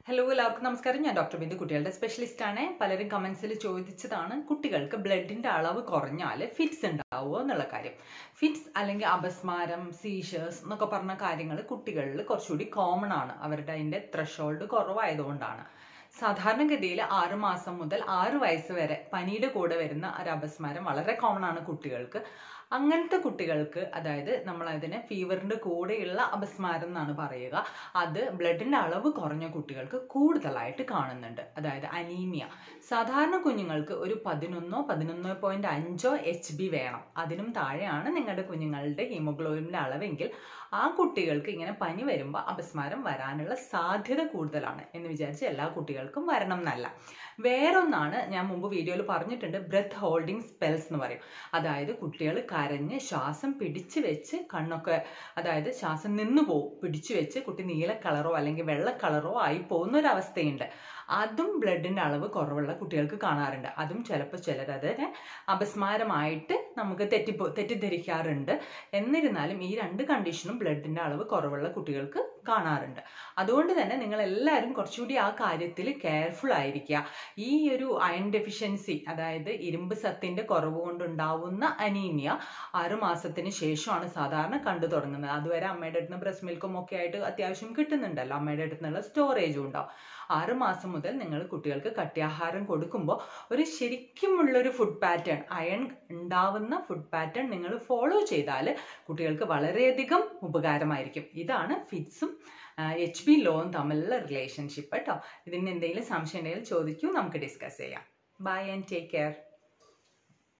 Hello എല്ലാവർക്കും നമസ്കാരം. ഞാൻ ഡോക്ടർ കുട്ടികളുടെ സ്പെഷ്യലിസ്റ്റ് ആണ്. പലരും കമന്റ്സിൽ ചോദിച്ചതാണ് കുട്ടികൾക്ക് ബ്ലഡിന്റെ അളവ് കുറഞ്ഞാൽ ഫിറ്റ്സ് ഉണ്ടാവുമോ എന്നുള്ള കാര്യം. ഫിറ്റ്സ് അല്ലെങ്കിൽ അപസ്മാരം, സീഷേഴ്സ് എന്നൊക്കെ പറഞ്ഞ കാര്യങ്ങൾ കുട്ടികളിൽ കുറച്ചുകൂടി കോമൺ ആണ്. അവരുടെ അതിന്റെ ത്രഷോൾഡ് കുറവായതുകൊണ്ടാണ്. സാധാരണഗതിയിൽ 6 മാസം മുതൽ 6 വയസ്സ് വരെ പനിയുടെ കൂടെ വരുന്ന ഒരു അപസ്മാരം വളരെ കോമൺ ആണ് കുട്ടികൾക്ക്. അങ്ങനത്തെ കുട്ടികൾക്ക്, അതായത് നമ്മൾ അതിനെ ഫീവറിന്റെ കൂടെയുള്ള അപസ്മാരം എന്നാണ് പറയുക, അത് ബ്ലഡിന്റെ അളവ് കുറഞ്ഞ കുട്ടികൾക്ക് കൂടുതലായിട്ട് കാണുന്നുണ്ട്. അതായത് അനീമിയ. സാധാരണ കുഞ്ഞുങ്ങൾക്ക് ഒരു 11-11.5 HB വേണം. അതിനും താഴെയാണ് നിങ്ങളുടെ കുഞ്ഞുങ്ങളുടെ ഹീമോഗ്ലോബിന്റെ അളവെങ്കിൽ ആ കുട്ടികൾക്ക് ഇങ്ങനെ പനി വരുമ്പോൾ അപസ്മാരം വരാനുള്ള സാധ്യത കൂടുതലാണ്. എന്ന് വിചാരിച്ച് എല്ലാ കുട്ടികൾക്കും വരണം എന്നല്ല. വേറൊന്നാണ്, ഞാൻ മുമ്പ് വീഡിയോയിൽ പറഞ്ഞിട്ടുണ്ട്, ബ്രെത്ത് ഹോൾഡിംഗ് സ്പെൽസ് എന്ന് പറയും. അതായത് കുട്ടികൾ കരഞ്ഞ് ശ്വാസം പിടിച്ചു വെച്ച് കണ്ണൊക്കെ, അതായത് ശ്വാസം നിന്നു പോവും, പിടിച്ചു വെച്ച് കുട്ടി നീല കളറോ അല്ലെങ്കിൽ വെള്ള കളറോ ആയി പോകുന്ന ഒരു അവസ്ഥയുണ്ട്. അതും ബ്ലഡിന്റെ അളവ് കുറവുള്ള കുട്ടികൾക്ക് കാണാറുണ്ട്. അതും ചിലപ്പോൾ ചിലരതിനെ അപസ്മാരമായിട്ട് നമുക്ക് തെറ്റിദ്ധരിക്കാറുണ്ട്. എന്നിരുന്നാലും ഈ 2 കണ്ടീഷനും ബ്ലഡിന്റെ അളവ് കുറവുള്ള കുട്ടികൾക്ക് കാണാറുണ്ട്. അതുകൊണ്ട് തന്നെ നിങ്ങൾ എല്ലാവരും കുറച്ചുകൂടി ആ കാര്യത്തിൽ കെയർഫുൾ ആയിരിക്കുക. ഈ ഒരു അയൺ ഡെഫിഷ്യൻസി, അതായത് ഇരുമ്പ് സത്തിന്റെ കുറവ് കൊണ്ടുണ്ടാവുന്ന അനീമിയ 6 മാസത്തിന് ശേഷമാണ് സാധാരണ കണ്ടു തുടങ്ങുന്നത്. അതുവരെ അമ്മയുടെ അടുത്ത് നിന്ന് ബ്രസ്റ്റ് മിൽക്കും ഒക്കെ ആയിട്ട് അത്യാവശ്യം കിട്ടുന്നുണ്ടല്ലോ, അമ്മയുടെ അടുത്ത് നിന്നുള്ള സ്റ്റോറേജും ഉണ്ടാവും. 6 മാസം മുതൽ നിങ്ങൾ കുട്ടികൾക്ക് കട്ടിയാഹാരം കൊടുക്കുമ്പോൾ ഒരു ശരിക്കുമുള്ളൊരു ഫുഡ് പാറ്റേൺ, അയൺ ഉണ്ടാവുന്ന ഫുഡ് പാറ്റേൺ നിങ്ങൾ ഫോളോ ചെയ്താൽ കുട്ടികൾക്ക് വളരെയധികം ഉപകാരമായിരിക്കും. ഇതാണ് ഫിറ്റ്സും HB ലോയും തമ്മിലുള്ള റിലേഷൻഷിപ്പ് കേട്ടോ. ഇതിന് എന്തെങ്കിലും സംശയം ഉണ്ടെങ്കിൽ ചോദിക്കൂ, നമുക്ക് ഡിസ്കസ് ചെയ്യാം. Bye and take care.